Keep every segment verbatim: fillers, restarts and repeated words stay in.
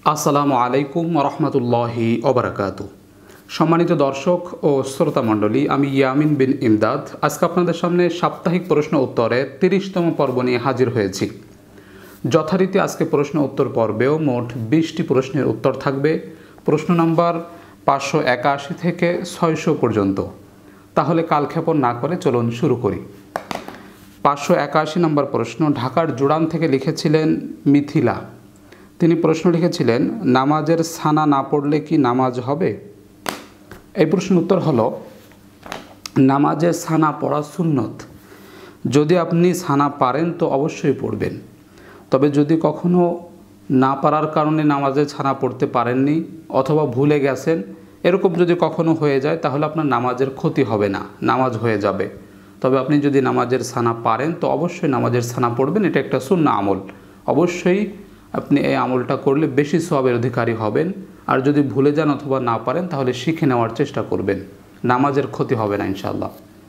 আসসালামু আলাইকুম রহমতুল্লাহি ওবারাকাতু। সম্মানিত দর্শক ও শ্রোতা মণ্ডলী, আমি ইয়ামিন বিন ইমদাদ আজকে আপনাদের সামনে সাপ্তাহিক প্রশ্ন উত্তরের তিরিশতম পর্ব নিয়ে হাজির হয়েছি। যথারীতি আজকে প্রশ্ন উত্তর পর্বেও মোট বিশটি প্রশ্নের উত্তর থাকবে, প্রশ্ন নাম্বার পাঁচশো একাশি থেকে ছয়শো পর্যন্ত। তাহলে কালক্ষেপণ না করে চলুন শুরু করি। পাঁচশো একাশি নম্বর প্রশ্ন ঢাকার জুড়ান থেকে লিখেছিলেন মিথিলা। তিনি প্রশ্ন লিখেছিলেন, নামাজের ছানা না পড়লে কি নামাজ হবে? এই প্রশ্নের উত্তর হলো, নামাজের ছানা পড়া সুন্নত। যদি আপনি ছানা পারেন তো অবশ্যই পড়বেন। তবে যদি কখনো না পারার কারণে নামাজের ছানা পড়তে পারেননি অথবা ভুলে গেছেন, এরকম যদি কখনো হয়ে যায় তাহলে আপনার নামাজের ক্ষতি হবে না, নামাজ হয়ে যাবে। তবে আপনি যদি নামাজের ছানা পারেন তো অবশ্যই নামাজের ছানা পড়বেন। এটা একটা সুন্নাহ আমল, অবশ্যই আপনি এই আমলটা করলে বেশি সওয়াবের অধিকারী হবেন। আর যদি ভুলে যান অথবা না পারেন তাহলে শিখে নেওয়ার চেষ্টা করবেন, নামাজের ক্ষতি হবে না ইনশাআল্লাহ।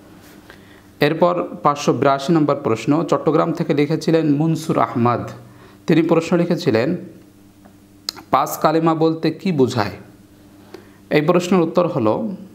এরপর পাঁচশো বিরাশি নম্বর প্রশ্ন চট্টগ্রাম থেকে লিখেছিলেন মনসুর আহমদ। তিনি প্রশ্ন লিখেছিলেন, পাঁচ কালেমা বলতে কি বোঝায়? এই প্রশ্নের উত্তর হলো,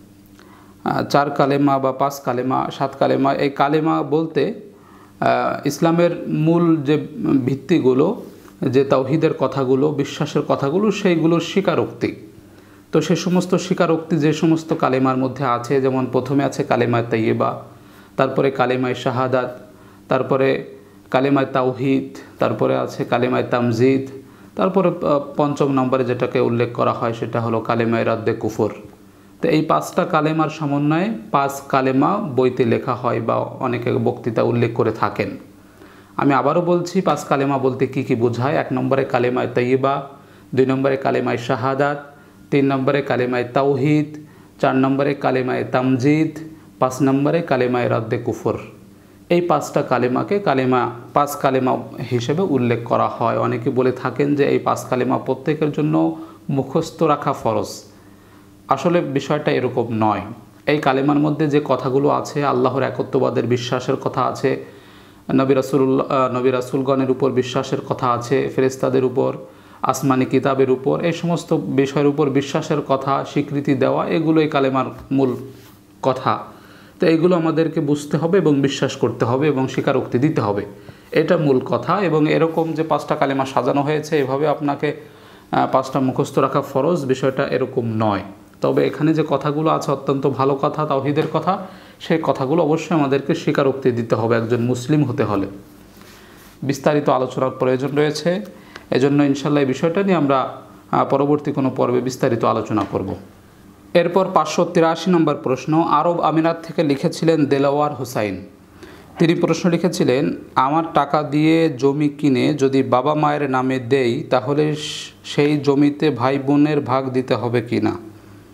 চার কালেমা বা পাঁচ কালেমা, সাত কালেমা, এই কালেমা বলতে ইসলামের মূল যে ভিত্তিগুলো, যে তাওহীদের কথাগুলো, বিশ্বাসের কথাগুলো, সেইগুলোর স্বীকারোক্তি। তো সে সমস্ত স্বীকারোক্তি যে সমস্ত কালেমার মধ্যে আছে, যেমন প্রথমে আছে কালেমায়ে তাইয়্যিবা, তারপরে কালেমায়ে শাহাদাত, তারপরে কালেমায়ে তাওহীদ, তারপরে আছে কালেমায়ে তামজিদ, তারপরে পঞ্চম নম্বরে যেটাকে উল্লেখ করা হয় সেটা হলো কালেমায়ে রাদ্দে কুফর। তো এই পাঁচটা কালেমার সমন্বয়ে পাঁচ কালেমা বইতে লেখা হয় বা অনেকে বক্তৃতা উল্লেখ করে থাকেন। আমি আবারও বলছি, পাঁচ কালেমা বলতে কি কি বোঝায়। এক নম্বরে কালেমায়ে তাইয়্যিবা, দুই নম্বরে কালেমায়ে শাহাদাত, তিন নম্বরে কালেমায়ে তাওহীদ, চার নম্বরে কালেমায়ে তামজিদ, পাঁচ নম্বরে কালেমায়ে রাদ্দে কুফর। এই পাঁচটা কালেমাকে কালেমা পাঁচ কালেমা হিসেবে উল্লেখ করা হয়। অনেকে বলে থাকেন যে এই পাঁচ কালেমা প্রত্যেকের জন্য মুখস্থ রাখা ফরজ। আসলে বিষয়টা এরকম নয়। এই কালেমার মধ্যে যে কথাগুলো আছে, আল্লাহর একত্ববাদের বিশ্বাসের কথা আছে, নবী রাসূলুল্লাহ নবী রাসূলগণের উপর বিশ্বাসের কথা আছে, ফেরেশতাদের উপর, আসমানি কিতাবের উপর, এই সমস্ত বিষয়ের উপর বিশ্বাসের কথা, স্বীকৃতি দেওয়া, এগুলো এই কালেমার মূল কথা। তো এইগুলো আমাদেরকে বুঝতে হবে এবং বিশ্বাস করতে হবে এবং স্বীকারোক্তি দিতে হবে, এটা মূল কথা। এবং এরকম যে পাঁচটা কালেমা সাজানো হয়েছে এভাবে আপনাকে পাঁচটা মুখস্থ রাখা ফরজ, বিষয়টা এরকম নয়। তবে এখানে যে কথাগুলো আছে অত্যন্ত ভালো কথা, তাওহীদের কথা, সেই কথাগুলো অবশ্যই আমাদেরকে স্বীকারোক্তি দিতে হবে একজন মুসলিম হতে হলে। বিস্তারিত আলোচনার প্রয়োজন রয়েছে, এজন্য ইনশাআল্লাহ এই বিষয়টা নিয়ে আমরা পরবর্তী কোনো পর্বে বিস্তারিত আলোচনা করব। এরপর পাঁচশো তিরাশি নম্বর প্রশ্ন আরব আমিরাত থেকে লিখেছিলেন দেলাওয়ার হোসাইন। তিনি প্রশ্ন লিখেছিলেন, আমার টাকা দিয়ে জমি কিনে যদি বাবা মায়ের নামে দেই তাহলে সেই জমিতে ভাই বোনের ভাগ দিতে হবে কি না?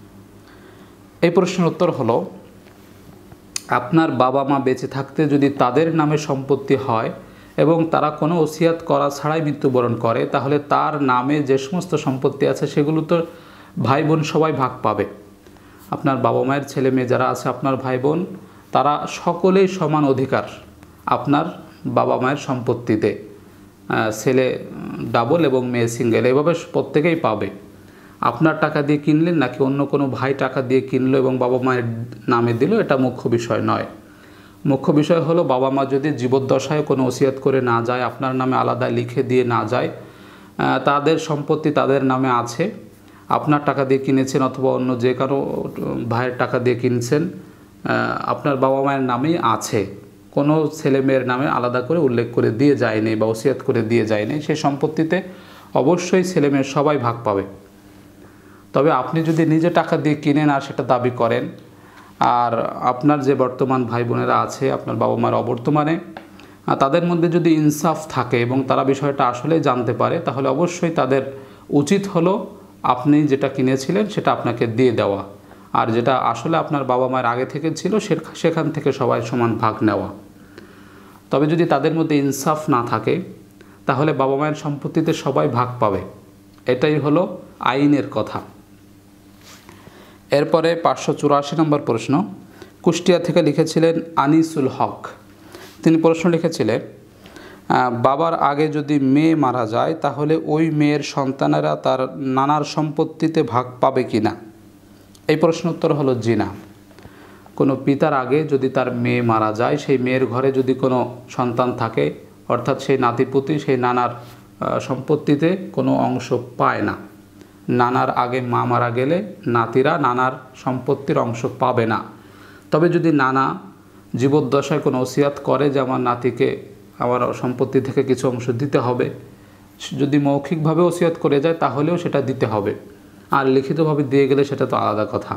এই প্রশ্নের উত্তর হলো, আপনার বাবা মা বেঁচে থাকতে যদি তাদের নামে সম্পত্তি হয় এবং তারা কোনো ওসিয়াত করা ছাড়াই মৃত্যুবরণ করে, তাহলে তার নামে যে সমস্ত সম্পত্তি আছে সেগুলো তো ভাই বোন সবাই ভাগ পাবে। আপনার বাবা মায়ের ছেলে মেয়ে যারা আছে, আপনার ভাই বোন, তারা সকলেই সমান অধিকার আপনার বাবা মায়ের সম্পত্তিতে। ছেলে ডাবল এবং মেয়ে সিঙ্গেল, এভাবে প্রত্যেকেই পাবে। আপনার টাকা দিয়ে কিনলেন নাকি অন্য কোনো ভাই টাকা দিয়ে কিনলো এবং বাবা মায়ের নামে দিল, এটা মুখ্য বিষয় নয়। মুখ্য বিষয় হলো, বাবা মা যদি জীবদ্দশায় কোনো ওসিয়াত করে না যায়, আপনার নামে আলাদা লিখে দিয়ে না যায়, তাদের সম্পত্তি তাদের নামে আছে, আপনার টাকা দিয়ে কিনেছেন অথবা অন্য যে কারো ভাইয়ের টাকা দিয়ে কিনছেন, আপনার বাবা মায়ের নামেই আছে, কোনো ছেলে মেয়ের নামে আলাদা করে উল্লেখ করে দিয়ে যায়নি বা ওসিয়াত করে দিয়ে যায়নি, সেই সম্পত্তিতে অবশ্যই ছেলে মেয়ের সবাই ভাগ পাবে। তবে আপনি যদি নিজে টাকা দিয়ে কিনেন আর সেটা দাবি করেন, আর আপনার যে বর্তমান ভাই বোনেরা আছে আপনার বাবা মায়ের অবর্তমানে, তাদের মধ্যে যদি ইনসাফ থাকে এবং তারা বিষয়টা আসলে জানতে পারে, তাহলে অবশ্যই তাদের উচিত হলো আপনি যেটা কিনেছিলেন সেটা আপনাকে দিয়ে দেওয়া, আর যেটা আসলে আপনার বাবা মায়ের আগে থেকে ছিল সেখান থেকে সবাই সমান ভাগ নেওয়া। তবে যদি তাদের মধ্যে ইনসাফ না থাকে তাহলে বাবা মায়ের সম্পত্তিতে সবাই ভাগ পাবে, এটাই হলো আইনের কথা। এরপরে পাঁচশো চুরাশি নম্বর প্রশ্ন কুষ্টিয়া থেকে লিখেছিলেন আনিসুল হক। তিনি প্রশ্ন লিখেছিলেন, বাবার আগে যদি মেয়ে মারা যায় তাহলে ওই মেয়ের সন্তানেরা তার নানার সম্পত্তিতে ভাগ পাবে কি না? এই প্রশ্ন উত্তর হলো জি না। কোনো পিতার আগে যদি তার মেয়ে মারা যায়, সেই মেয়ের ঘরে যদি কোনো সন্তান থাকে, অর্থাৎ সেই নাতিপুতি সেই নানার সম্পত্তিতে কোনো অংশ পায় না। নানার আগে মা মারা গেলে নাতিরা নানার সম্পত্তির অংশ পাবে না। তবে যদি নানা জীবদ্দশায় কোনো ওসিয়াত করে যে আমার নাতিকে আমার সম্পত্তি থেকে কিছু অংশ দিতে হবে, যদি মৌখিকভাবে ওসিয়াত করে যায় তাহলেও সেটা দিতে হবে, আর লিখিতভাবে দিয়ে গেলে সেটা তো আলাদা কথা।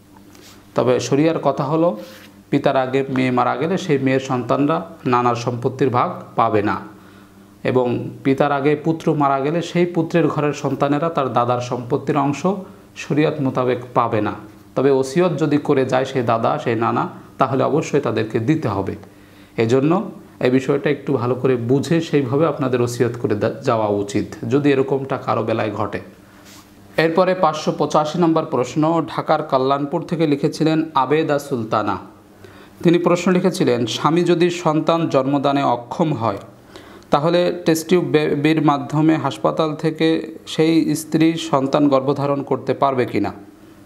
তবে শরিয়ার কথা হলো পিতার আগে মেয়ে মারা গেলে সেই মেয়ের সন্তানরা নানার সম্পত্তির ভাগ পাবে না, এবং পিতার আগে পুত্র মারা গেলে সেই পুত্রের ঘরের সন্তানেরা তার দাদার সম্পত্তির অংশ শরিয়ত মোতাবেক পাবে না। তবে ওসিয়ত যদি করে যায় সেই দাদা সেই নানা, তাহলে অবশ্যই তাদেরকে দিতে হবে। এজন্য এই বিষয়টা একটু ভালো করে বুঝে সেইভাবে আপনাদের ওসিয়ত করে যাওয়া উচিত, যদি এরকমটা কারো বেলায় ঘটে। এরপরে পাঁচশো পঁচাশি নম্বর প্রশ্ন ঢাকার কল্যাণপুর থেকে লিখেছিলেন আবেদা সুলতানা। তিনি প্রশ্ন লিখেছিলেন, স্বামী যদি সন্তান জন্মদানে অক্ষম হয় তাহলে টেস্ট টিউব বেবির মাধ্যমে হাসপাতাল থেকে সেই স্ত্রী সন্তান গর্ভধারণ করতে পারবে কি না?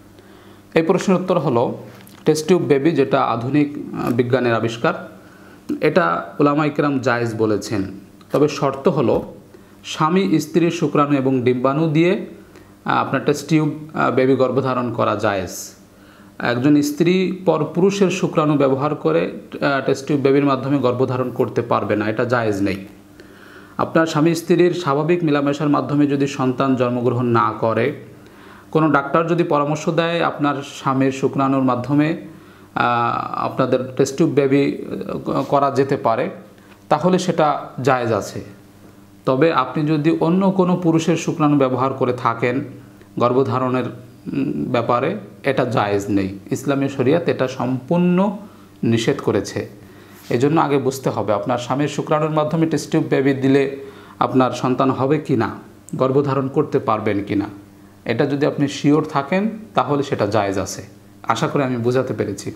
এই প্রশ্নের উত্তর হলো টেস্ট টিউব বেবি, যেটা আধুনিক বিজ্ঞানের আবিষ্কার, এটা উলামা ইকরাম জায়েজ বলেছেন। তবে শর্ত হলো স্বামী স্ত্রীর শুক্রাণু এবং ডিম্বাণু দিয়ে আপনার টেস্ট টিউব বেবি গর্ভধারণ করা জায়েজ। একজন স্ত্রী পর পুরুষের শুক্রাণু ব্যবহার করে টেস্ট টিউব বেবির মাধ্যমে গর্ভধারণ করতে পারবে না, এটা জায়েজ নেই। আপনার স্বামী স্ত্রীর স্বাভাবিক মেলামেশার মাধ্যমে যদি সন্তান জন্মগ্রহণ না করে, কোনো ডাক্তার যদি পরামর্শ দেয় আপনার স্বামীর শুক্রাণুর মাধ্যমে আপনাদের টেস্ট টিউব বেবি করা যেতে পারে, তাহলে সেটা জায়েজ আছে। তবে আপনি যদি অন্য কোনো পুরুষের শুক্রাণু ব্যবহার করে থাকেন গর্ভধারণের ব্যাপারে, এটা জায়েজ নেই। ইসলামী শরিয়াত এটা সম্পূর্ণ নিষেধ করেছে। এই জন্য আগে বুঝতে হবে আপনার স্বামীর শুক্রাণুর মাধ্যমে টেস্ট টিউব বেবি দিলে আপনার সন্তান হবে কি না, গর্ভধারণ করতে পারবেন কি না। এটা যদি আপনি শিওর থাকেন তাহলে সেটা জায়েজ আছে। আশা করি আমি বোঝাতে পেরেছি।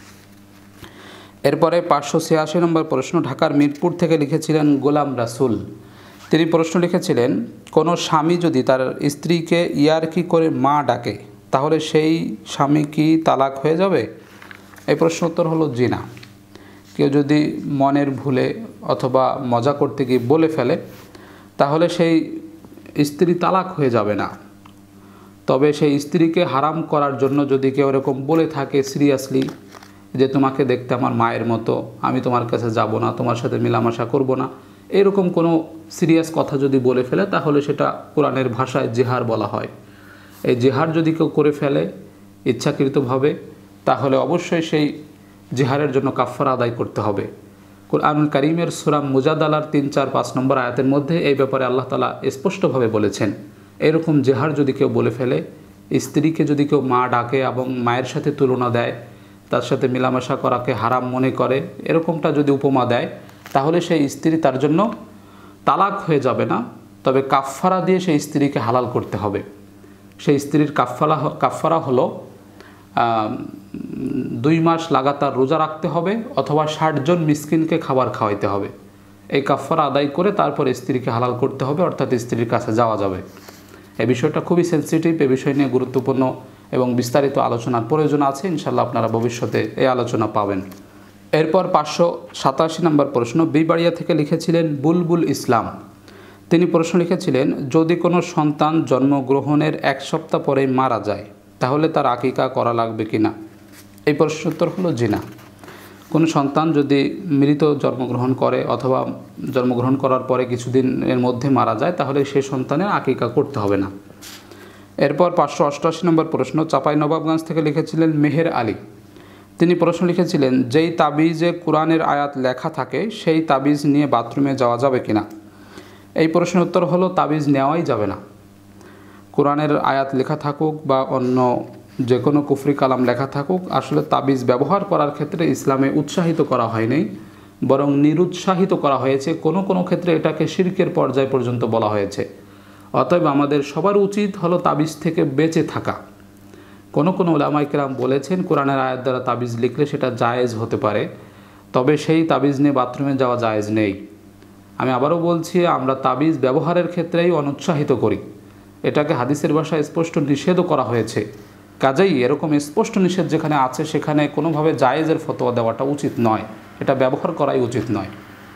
এরপরে পাঁচশো ছিয়াশি নম্বর প্রশ্ন ঢাকার মিরপুর থেকে লিখেছিলেন গোলাম রাসুল। তিনি প্রশ্ন লিখেছিলেন, কোনো স্বামী যদি তার স্ত্রীকে ইয়ারকি করে মা ডাকে তাহলে সেই স্বামী কি তালাক হয়ে যাবে? এই প্রশ্ন উত্তর হলো জি না। কেউ যদি মনের ভুলে অথবা মজা করতে গিয়ে বলে ফেলে তাহলে সেই স্ত্রী তালাক হয়ে যাবে না। তবে সেই স্ত্রীকে হারাম করার জন্য যদি কেউ এরকম বলে থাকে সিরিয়াসলি যে তোমাকে দেখতে আমার মায়ের মতো, আমি তোমার কাছে যাব না, তোমার সাথে মেলামেশা করব না, এরকম কোনো সিরিয়াস কথা যদি বলে ফেলে তাহলে সেটা কোরআনের ভাষায় জিহার বলা হয়। এই জিহার যদি কেউ করে ফেলে ইচ্ছাকৃতভাবে তাহলে অবশ্যই সেই জিহারের জন্য কাফারা আদায় করতে হবে। কুরআনুল কারীমের সূরা মুজাদালার তিন চার পাঁচ নম্বর আয়াতের মধ্যে এই ব্যাপারে আল্লাহ তাআলা স্পষ্টভাবে বলেছেন, এরকম জিহার যদি কেউ বলে ফেলে, স্ত্রীকে যদি কেউ মা ডাকে এবং মায়ের সাথে তুলনা দেয়, তার সাথে মেলামেশা করাকে হারাম মনে করে, এরকমটা যদি উপমা দেয় তাহলে সেই স্ত্রী তার জন্য তালাক হয়ে যাবে না। তবে কাফারা দিয়ে সেই স্ত্রীকে হালাল করতে হবে। সেই স্ত্রীর কাফারা কাফারা হলো দুই মাস লাগাতার রোজা রাখতে হবে অথবা ষাট জন মিসকিনকে খাবার খাওয়াইতে হবে। এই কাফারা আদায় করে তারপর স্ত্রীকে হালাল করতে হবে, অর্থাৎ স্ত্রীর কাছে যাওয়া যাবে। এই বিষয়টা খুবই সেন্সিটিভ, এই বিষয় নিয়ে গুরুত্বপূর্ণ এবং বিস্তারিত আলোচনার প্রয়োজন আছে। ইনশাল্লাহ আপনারা ভবিষ্যতে এই আলোচনা পাবেন। এরপর পাঁচশো সাতাশি নম্বর প্রশ্ন বিবাড়িয়া থেকে লিখেছিলেন বুলবুল ইসলাম। তিনি প্রশ্ন লিখেছিলেন, যদি কোনো সন্তান জন্মগ্রহণের এক সপ্তাহ পরে মারা যায় তাহলে তার আকিকা করা লাগবে কি না? এই প্রশ্নের উত্তর হলো জি না। কোনো সন্তান যদি মৃত জন্মগ্রহণ করে অথবা জন্মগ্রহণ করার পরে কিছুদিনের মধ্যে মারা যায় তাহলে সেই সন্তানের আকিকা করতে হবে না। এরপর পাঁচশো অষ্টআশি নম্বর প্রশ্ন চাঁপাইনবাবগঞ্জ থেকে লিখেছিলেন মেহের আলী। তিনি প্রশ্ন লিখেছিলেন, যেই তাবিজে কোরআনের আয়াত লেখা থাকে সেই তাবিজ নিয়ে বাথরুমে যাওয়া যাবে কিনা? এই প্রশ্নের উত্তর হলো তাবিজ নেওয়াই যাবে না। কোরআনের আয়াত লেখা থাকুক বা অন্য যে কোনো কুফরি কালাম লেখা থাকুক, আসলে তাবিজ ব্যবহার করার ক্ষেত্রে ইসলামে উৎসাহিত করা হয়নি, বরং নিরুৎসাহিত করা হয়েছে। কোনো কোনো ক্ষেত্রে এটাকে শিরকের পর্যায় পর্যন্ত বলা হয়েছে। অতএব আমাদের সবার উচিত হলো তাবিজ থেকে বেঁচে থাকা। কোনো কোনো উলামা ইকরাম বলেছেন কোরআনের আয়াত দ্বারা তাবিজ লিখলে সেটা জায়েজ হতে পারে, তবে সেই তাবিজ নিয়ে বাথরুমে যাওয়া জায়েজ নেই। আমি আবারও বলছি, আমরা তাবিজ ব্যবহারের ক্ষেত্রেই অনুৎসাহিত করি, এটাকে হাদিসের ভাষায় স্পষ্ট নিষেধও করা হয়েছে। কাজেই এরকম স্পষ্ট নিষেধ যেখানে আছে সেখানে কোনোভাবে জায়েজের ফতোয়া দেওয়াটা উচিত নয়, এটা ব্যবহার করাই উচিত নয়।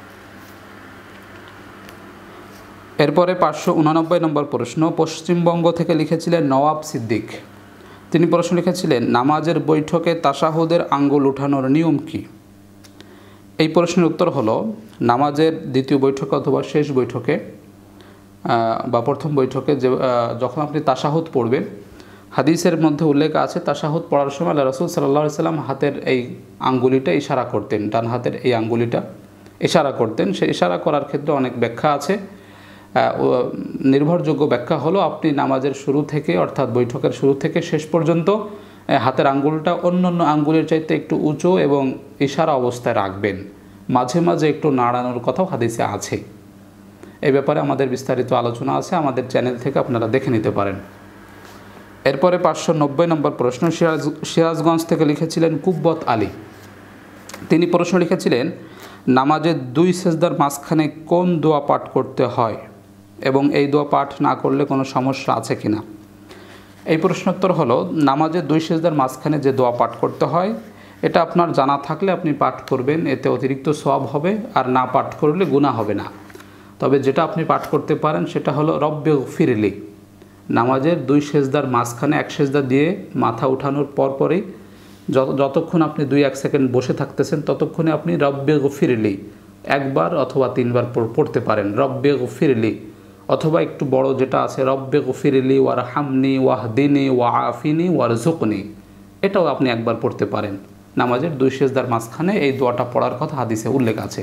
এরপরে পাঁচশো উনানব্বই নম্বর প্রশ্ন, পশ্চিমবঙ্গ থেকে লিখেছিলেন নওয়াব সিদ্দিক। তিনি প্রশ্ন লিখেছিলেন, নামাজের বৈঠকে তাশাহুদের আঙ্গুল উঠানোর নিয়ম কী? এই প্রশ্নের উত্তর হলো, নামাজের দ্বিতীয় বৈঠকে অথবা শেষ বৈঠকে বা প্রথম বৈঠকে যে যখন আপনি তাশাহুদ পড়বেন, হাদিসের মধ্যে উল্লেখ আছে তাশাহুদ পড়ার সময় আল্লাহ রাসূল সাল্লাল্লাহু আলাইহি সাল্লাম হাতের এই আঙ্গুলিটা ইশারা করতেন, ডান হাতের এই আঙ্গুলিটা ইশারা করতেন। সে ইশারা করার ক্ষেত্রে অনেক ব্যাখ্যা আছে। নির্ভরযোগ্য ব্যাখ্যা হলো, আপনি নামাজের শুরু থেকে অর্থাৎ বৈঠকের শুরু থেকে শেষ পর্যন্ত হাতের আঙ্গুলটা অন্য অন্য আঙ্গুলের চাইতে একটু উঁচু এবং ইশারা অবস্থায় রাখবেন। মাঝে মাঝে একটু নাড়ানোর কথাও হাদিসে আছে। এই ব্যাপারে আমাদের বিস্তারিত আলোচনা আছে, আমাদের চ্যানেল থেকে আপনারা দেখে নিতে পারেন। এরপরে পাঁচশো নব্বই নম্বর প্রশ্ন, সিরাজ সিরাজগঞ্জ থেকে লিখেছিলেন কুব্বত আলী। তিনি প্রশ্ন লিখেছিলেন, নামাজের দুই সেজদার মাঝখানে কোন দোয়া পাঠ করতে হয় এবং এই দোয়া পাঠ না করলে কোনো সমস্যা আছে কি না? এই প্রশ্নোত্তর হলো, নামাজের দুই সেজদার মাঝখানে যে দোয়া পাঠ করতে হয় এটা আপনার জানা থাকলে আপনি পাঠ করবেন, এতে অতিরিক্ত সওয়াব হবে, আর না পাঠ করলে গুনাহ হবে না। তবে যেটা আপনি পাঠ করতে পারেন সেটা হলো রব্বিগফিরলি। নামাজের দুই সেজদার মাঝখানে এক সেজদা দিয়ে মাথা উঠানোর পরপরই যত যতক্ষণ আপনি দুই এক সেকেন্ড বসে থাকতেছেন ততক্ষণে আপনি রব্বিগফিরলি একবার অথবা তিনবার পড়তে পারেন, রব্বিগফিরলি। অথবা একটু বড় যেটা আছে, রব্বিগফিরলি ওয়ারহামনি ওয়াহদিনি ওয়াআফিনি ওয়ারযুকনি, এটাও আপনি একবার পড়তে পারেন। নামাজের দুই সেজদার মাঝখানে এই দোয়াটা পড়ার কথা হাদিসে উল্লেখ আছে।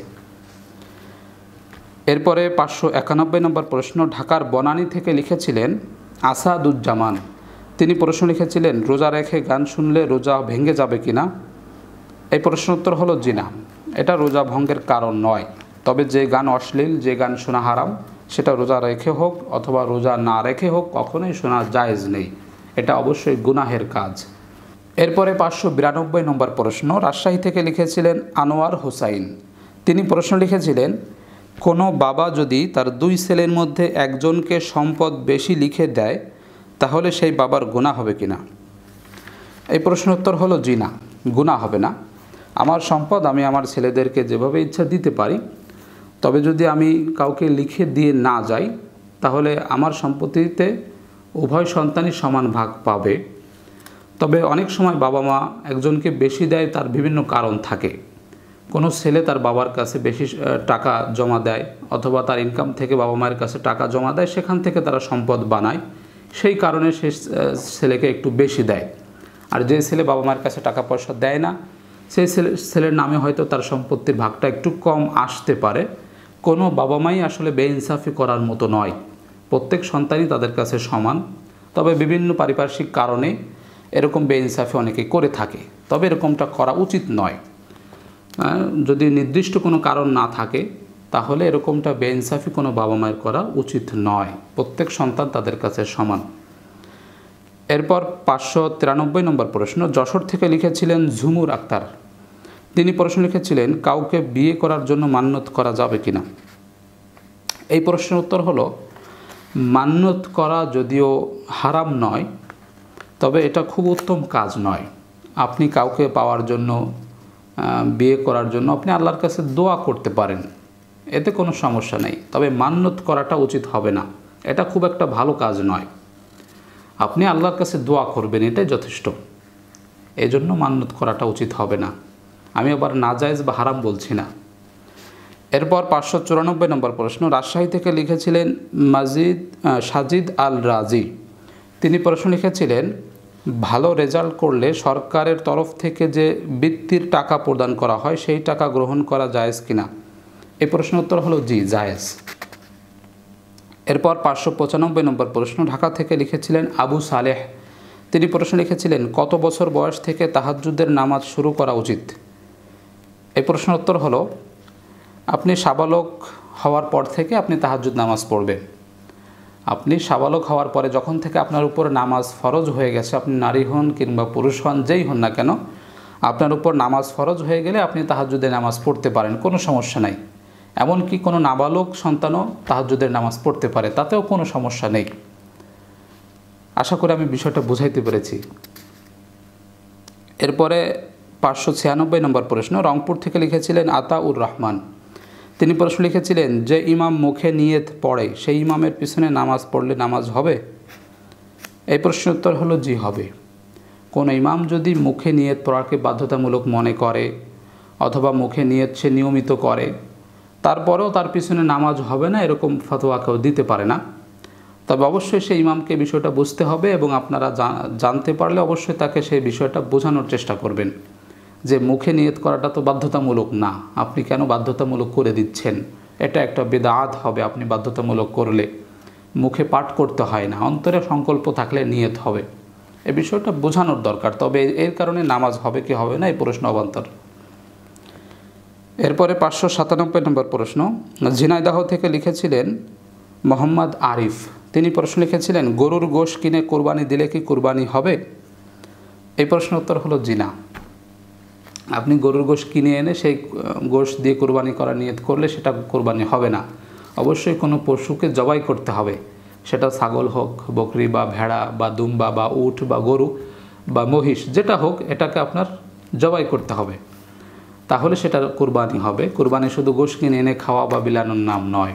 এরপরে পাঁচশো একানব্বই নম্বর প্রশ্ন, ঢাকার বনানী থেকে লিখেছিলেন আসাদুজ্জামান। তিনি প্রশ্ন লিখেছিলেন, রোজা রেখে গান শুনলে রোজা ভেঙে যাবে কিনা? এই প্রশ্নের উত্তর হলো জি না, এটা রোজা ভঙ্গের কারণ নয়। তবে যে গান অশ্লীল, যে গান শোনা হারাম, সেটা রোজা রেখে হোক অথবা রোজা না রেখে হোক কখনোই শোনা জায়েজ নেই, এটা অবশ্যই গুনাহের কাজ। এরপরে পাঁচশো বিরানব্বই নম্বর প্রশ্ন, রাজশাহী থেকে লিখেছিলেন আনোয়ার হোসাইন। তিনি প্রশ্ন লিখেছিলেন, কোনো বাবা যদি তার দুই ছেলের মধ্যে একজনকে সম্পদ বেশি লিখে দেয় তাহলে সেই বাবার গুনাহ হবে কিনা? এই প্রশ্নের উত্তর হলো জি না, গুনাহ হবে না। আমার সম্পদ আমি আমার ছেলেদেরকে যেভাবে ইচ্ছা দিতে পারি, তবে যদি আমি কাউকে লিখে দিয়ে না যাই তাহলে আমার সম্পত্তিতে উভয় সন্তানই সমান ভাগ পাবে। তবে অনেক সময় বাবা মা একজনকে বেশি দেয়, তার বিভিন্ন কারণ থাকে। কোনো ছেলে তার বাবার কাছে বেশি টাকা জমা দেয় অথবা তার ইনকাম থেকে বাবা মায়ের কাছে টাকা জমা দেয়, সেখান থেকে তারা সম্পদ বানায়, সেই কারণে সে ছেলেকে একটু বেশি দেয়। আর যে ছেলে বাবা মায়ের কাছে টাকা পয়সা দেয় না, সেই ছেলে ছেলের নামে হয়তো তার সম্পত্তির ভাগটা একটু কম আসতে পারে। কোনো বাবা মাই আসলে বেইনসাফি করার মতো নয়, প্রত্যেক সন্তানই তাদের কাছে সমান। তবে বিভিন্ন পারিপার্শ্বিক কারণে এরকম বেইনসাফি অনেকে করে থাকে, তবে এরকমটা করা উচিত নয়। যদি নির্দিষ্ট কোনো কারণ না থাকে তাহলে এরকমটা বেইনসাফি কোনো বাবা মায়ের করা উচিত নয়, প্রত্যেক সন্তান তাদের কাছে সমান। এরপর পাঁচশো তিরানব্বই নম্বর প্রশ্ন, যশোর থেকে লিখেছিলেন ঝুমুর আক্তার। তিনি প্রশ্ন লিখেছিলেন, কাউকে বিয়ে করার জন্য মান্যত করা যাবে কিনা? এই প্রশ্নের উত্তর হলো, মান্যত করা যদিও হারাম নয়, তবে এটা খুব উত্তম কাজ নয়। আপনি কাউকে পাওয়ার জন্য, বিয়ে করার জন্য আপনি আল্লাহর কাছে দোয়া করতে পারেন, এতে কোনো সমস্যা নেই। তবে মান্যত করাটা উচিত হবে না, এটা খুব একটা ভালো কাজ নয়। আপনি আল্লাহর কাছে দোয়া করবেন, এটাই যথেষ্ট। এজন্য মান্যত করাটা উচিত হবে না। আমি আবার নাজায়েজ বা হারাম বলছি না। এরপর পাঁচশো চুরানব্বই নম্বর প্রশ্ন, রাজশাহী থেকে লিখেছিলেন মাজিদ সাজিদ আল রাজি। তিনি প্রশ্ন লিখেছিলেন, ভালো রেজাল্ট করলে সরকারের তরফ থেকে যে বৃত্তির টাকা প্রদান করা হয় সেই টাকা গ্রহণ করা জায়েজ কিনা? এই প্রশ্নের উত্তর হলো জি, জায়েজ। এরপর পাঁচশো পঁচানব্বই নম্বর প্রশ্ন, ঢাকা থেকে লিখেছিলেন আবু সালেহ। তিনি প্রশ্ন লিখেছিলেন, কত বছর বয়স থেকে তাহাজ্জুদের নামাজ শুরু করা উচিত? এই প্রশ্নের উত্তর হলো, আপনি সাবালক হওয়ার পর থেকে আপনি তাহাজ্জুদ নামাজ পড়বেন। আপনি সাবালক হওয়ার পরে যখন থেকে আপনার উপর নামাজ ফরজ হয়ে গেছে, আপনি নারী হন কিংবা পুরুষ হন, যেই হন না কেন, আপনার উপর নামাজ ফরজ হয়ে গেলে আপনি তাহাজ্জুদে নামাজ পড়তে পারেন, কোনো সমস্যা নাই। এমনকি কোনো নাবালক সন্তানও তাহাজ্জুদের নামাজ পড়তে পারে, তাতেও কোনো সমস্যা নেই। আশা করি আমি বিষয়টা বুঝাইতে পেরেছি। এরপরে পাঁচশো ছিয়ানব্বই নম্বর প্রশ্ন, রংপুর থেকে লিখেছিলেন আতাউর রহমান। তিনি প্রশ্ন লিখেছিলেন, যে ইমাম মুখে নিয়ত পড়ে সেই ইমামের পিছনে নামাজ পড়লে নামাজ হবে? এই প্রশ্নের উত্তর হলো জি, হবে। কোন ইমাম যদি মুখে নিয়ত পড়াকে বাধ্যতামূলক মনে করে অথবা মুখে নিয়ত সে নিয়মিত করে, তারপরেও তার পিছনে নামাজ হবে না, এরকম ফতোয়া কেউ দিতে পারে না। তবে অবশ্যই সেই ইমামকে বিষয়টা বুঝতে হবে এবং আপনারা জানতে পারলে অবশ্যই তাকে সেই বিষয়টা বোঝানোর চেষ্টা করবেন যে মুখে নিয়ত করাটা তো বাধ্যতামূলক না, আপনি কেন বাধ্যতামূলক করে দিচ্ছেন? এটা একটা বিদআত হবে আপনি বাধ্যতামূলক করলে। মুখে পাঠ করতে হয় না, অন্তরে সংকল্প থাকলে নিয়ত হবে। এই বিষয়টা বোঝানোর দরকার। তবে এর কারণে নামাজ হবে কি হবে না এই প্রশ্ন অবান্তর। এরপরে পাঁচশো সাতানব্বই নম্বর প্রশ্ন, ঝিনাইদহ থেকে লিখেছিলেন মোহাম্মদ আরিফ। তিনি প্রশ্ন লিখেছিলেন, গরুর গোশ কিনে কোরবানি দিলে কি কোরবানি হবে? এই প্রশ্নের উত্তর হলো জি না। আপনি গরুর গোশ কিনে এনে সেই গোশ দিয়ে কোরবানি করার নিয়ত করলে সেটা কোরবানি হবে না। অবশ্যই কোনো পশুকে জবাই করতে হবে, সেটা ছাগল হোক, বকরি বা ভেড়া বা দুম্বা বা উট বা গরু বা মহিষ, যেটা হোক এটাকে আপনার জবাই করতে হবে, তাহলে সেটা কোরবানি হবে। কোরবানি শুধু গোশ কিনে এনে খাওয়া বা বিলানোর নাম নয়।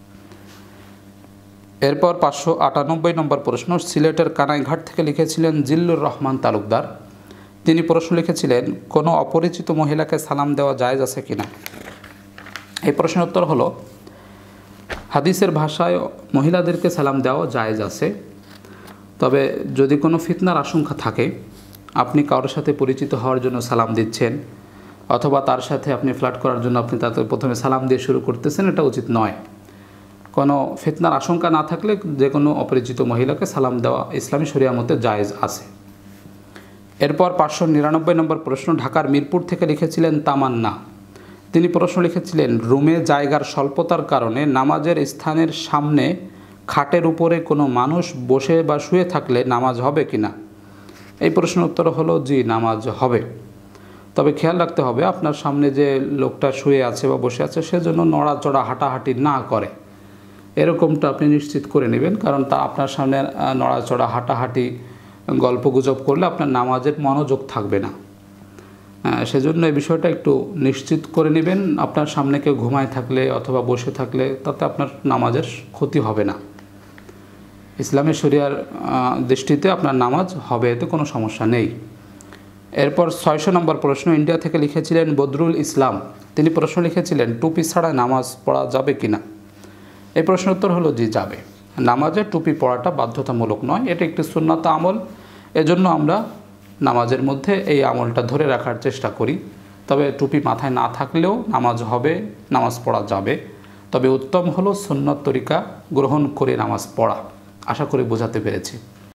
এরপর পাঁচশো আটানব্বই নম্বর প্রশ্ন, সিলেটের কানাইঘাট থেকে লিখেছিলেন জিল্লুর রহমান তালুকদার। তিনি প্রশ্ন লিখেছিলেন, কোনো অপরিচিত মহিলাকে সালাম দেওয়া জায়েজ আছে কিনা? এই প্রশ্নের উত্তর হলো, হাদিসের ভাষায় মহিলাদেরকে সালাম দেওয়া জায়েজ আছে। তবে যদি কোনো ফিতনার আশঙ্কা থাকে, আপনি কারোর সাথে পরিচিত হওয়ার জন্য সালাম দিচ্ছেন অথবা তার সাথে আপনি ফ্লার্ট করার জন্য আপনি তাকে প্রথমে সালাম দিয়ে শুরু করতেছেন, এটা উচিত নয়। কোনো ফিতনার আশঙ্কা না থাকলে যে কোনো অপরিচিত মহিলাকে সালাম দেওয়া ইসলামী শরিয়া মতে জায়েজ আছে। এরপর পাঁচশো নিরানব্বই নম্বর প্রশ্ন, ঢাকার মিরপুর থেকে লিখেছিলেন তামান্না। তিনি প্রশ্ন লিখেছিলেন, রুমে জায়গার স্বল্পতার কারণে নামাজের স্থানের সামনে খাটের উপরে কোনো মানুষ বসে বা শুয়ে থাকলে নামাজ হবে কিনা? এই প্রশ্নের উত্তর হলো জি, নামাজ হবে। তবে খেয়াল রাখতে হবে আপনার সামনে যে লোকটা শুয়ে আছে বা বসে আছে সেজন্য নড়াচড়া হাঁটাহাঁটি না করে, এরকমটা আপনি নিশ্চিত করে নেবেন। কারণ তা আপনার সামনে নড়াচড়া হাঁটাহাঁটি গল্পগুজব করলে আপনার নামাজের মনোযোগ থাকবে না। সেজন্য এই বিষয়টা একটু নিশ্চিত করে নেবেন। আপনার সামনে কেউ ঘুমায় থাকলে অথবা বসে থাকলে তাতে আপনার নামাজের ক্ষতি হবে না। ইসলামী শরিয়ার দৃষ্টিতে আপনার নামাজ হবে, এতে কোনো সমস্যা নেই। এরপর ছয়শো নম্বর প্রশ্ন, ইন্ডিয়া থেকে লিখেছিলেন বদরুল ইসলাম। তিনি প্রশ্ন লিখেছিলেন, টুপি ছাড়া নামাজ পড়া যাবে কিনা? এই প্রশ্নের উত্তর হলো জি, যাবে। নামাজে টুপি পড়াটা বাধ্যতামূলক নয়, এটা একটি সুন্নাত আমল। এজন্য আমরা নামাজের মধ্যে এই আমলটা ধরে রাখার চেষ্টা করি। তবে টুপি মাথায় না থাকলেও নামাজ হবে, নামাজ পড়া যাবে। তবে উত্তম হলো সুন্নত তরিকা গ্রহণ করে নামাজ পড়া। আশা করি বোঝাতে পেরেছি।